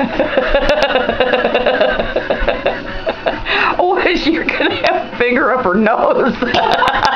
Oh, you're gonna have a finger up her nose.